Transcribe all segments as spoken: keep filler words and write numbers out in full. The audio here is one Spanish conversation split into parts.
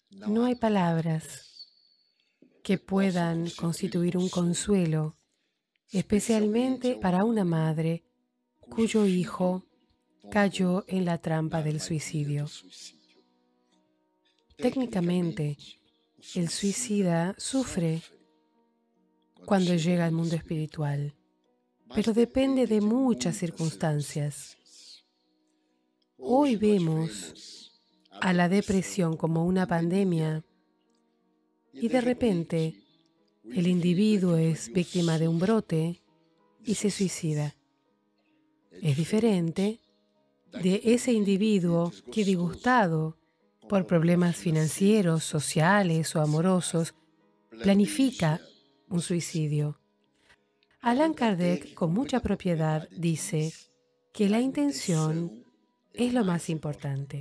No hay palabras que puedan constituir un consuelo, especialmente para una madre cuyo hijo cayó en la trampa del suicidio. Técnicamente, el suicida sufre cuando llega al mundo espiritual, pero depende de muchas circunstancias. Hoy vemos a la depresión como una pandemia y de repente el individuo es víctima de un brote y se suicida. Es diferente de ese individuo que, disgustado por problemas financieros, sociales o amorosos, planifica un suicidio. Allan Kardec, con mucha propiedad, dice que la intención es lo más importante.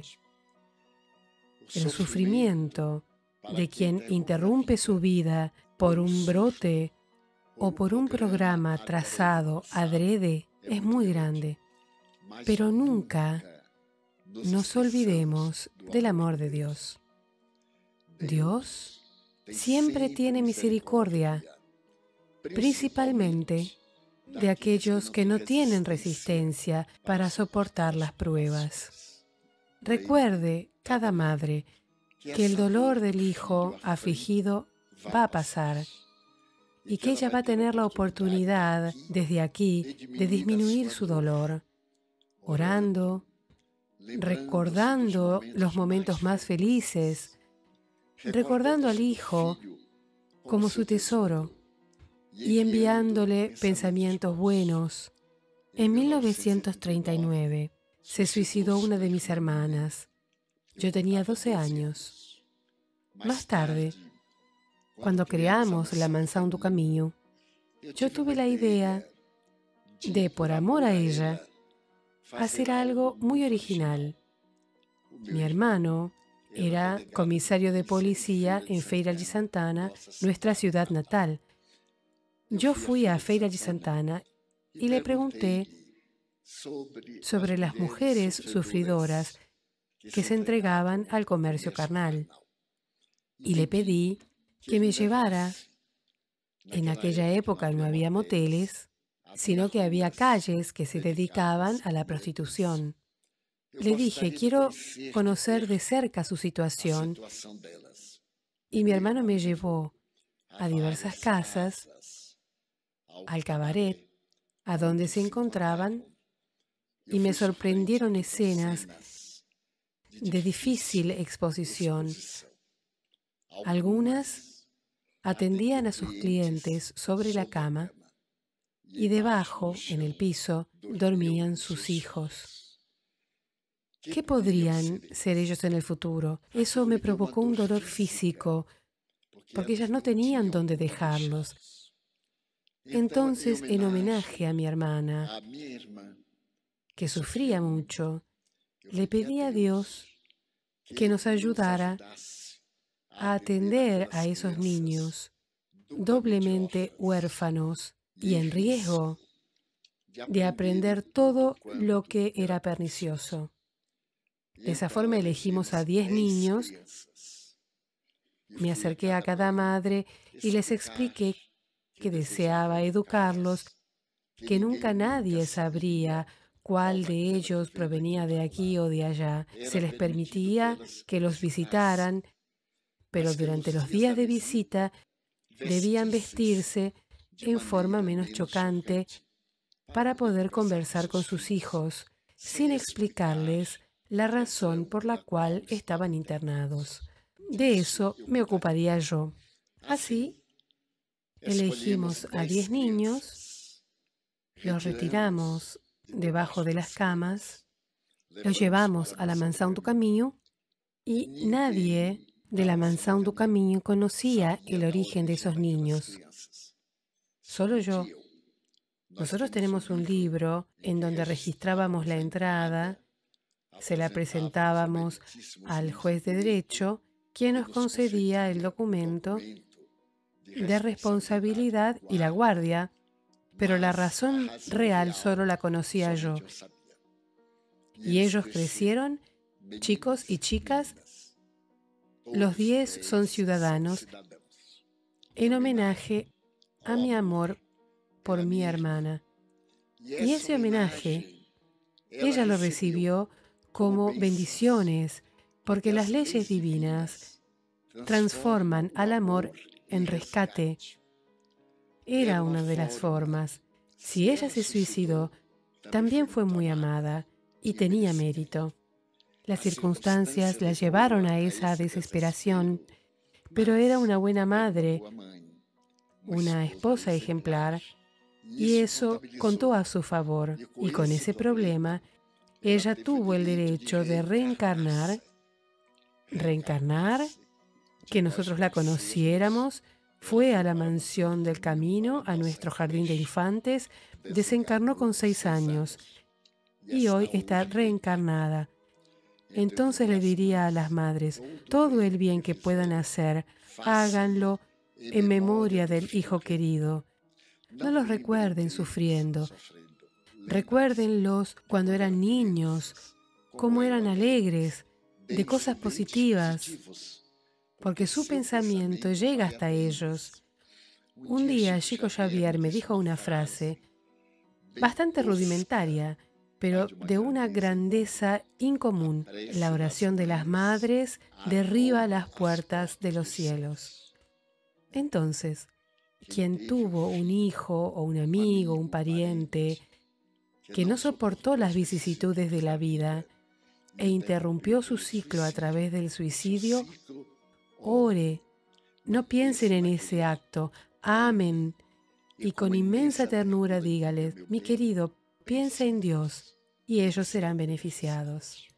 El sufrimiento de quien interrumpe su vida por un brote o por un programa trazado adrede es muy grande, pero nunca nos olvidemos del amor de Dios. Dios siempre tiene misericordia, principalmente de aquellos que no tienen resistencia para soportar las pruebas. Recuerde, cada madre, que el dolor del hijo afligido va a pasar y que ella va a tener la oportunidad desde aquí de disminuir su dolor, orando, recordando los momentos más felices, recordando al hijo como su tesoro y enviándole pensamientos buenos. En mil novecientos treinta y nueve se suicidó una de mis hermanas. Yo tenía doce años. Más tarde, cuando creamos la Mansão do Caminho, yo tuve la idea de, por amor a ella, hacer algo muy original. Mi hermano era comisario de policía en Feira de Santana, nuestra ciudad natal. Yo fui a Feira de Santana y le pregunté sobre las mujeres sufridoras que se entregaban al comercio carnal y le pedí que me llevara. En aquella época no había moteles, sino que había calles que se dedicaban a la prostitución. Le dije, quiero conocer de cerca su situación, y mi hermano me llevó a diversas casas, al cabaret, a donde se encontraban, y me sorprendieron escenas de difícil exposición. Algunas atendían a sus clientes sobre la cama y debajo, en el piso, dormían sus hijos. ¿Qué podrían ser ellos en el futuro? Eso me provocó un dolor físico, porque ellas no tenían dónde dejarlos. Entonces, en homenaje a mi hermana, que sufría mucho, le pedí a Dios que nos ayudara a atender a esos niños doblemente huérfanos y en riesgo de aprender todo lo que era pernicioso. De esa forma elegimos a diez niños, me acerqué a cada madre y les expliqué que deseaba educarlos, que nunca nadie sabría cuál de ellos provenía de aquí o de allá. Se les permitía que los visitaran, pero durante los días de visita debían vestirse en forma menos chocante para poder conversar con sus hijos, sin explicarles la razón por la cual estaban internados. De eso me ocuparía yo. Así, elegimos a diez niños, los retiramos debajo de las camas, los llevamos a la Mansão do Caminho y nadie de la Mansão do Caminho conocía el origen de esos niños. Solo yo. Nosotros tenemos un libro en donde registrábamos la entrada, se la presentábamos al juez de derecho, quien nos concedía el documento de responsabilidad y la guardia, pero la razón real solo la conocía yo. Y ellos crecieron, chicos y chicas, Los diez son ciudadanos en homenaje a mi amor por mi hermana. Y ese homenaje, ella lo recibió como bendiciones, porque las leyes divinas transforman al amor en rescate. Era una de las formas. Si ella se suicidó, también fue muy amada y tenía mérito. Las circunstancias la llevaron a esa desesperación, pero era una buena madre, una esposa ejemplar, y eso contó a su favor. Y con ese problema, ella tuvo el derecho de reencarnar, reencarnar, que nosotros la conociéramos, fue a la mansión del camino, a nuestro jardín de infantes, desencarnó con seis años y hoy está reencarnada. Entonces le diría a las madres, todo el bien que puedan hacer, háganlo en memoria del hijo querido. No los recuerden sufriendo. Recuérdenlos cuando eran niños, cómo eran alegres, de cosas positivas, porque su pensamiento llega hasta ellos. Un día Chico Xavier me dijo una frase bastante rudimentaria, pero de una grandeza incomún. La oración de las madres derriba las puertas de los cielos. Entonces, quien tuvo un hijo o un amigo, un pariente, que no soportó las vicisitudes de la vida e interrumpió su ciclo a través del suicidio, ore, no piensen en ese acto, amen y con inmensa ternura dígales, mi querido, piensa en Dios y ellos serán beneficiados.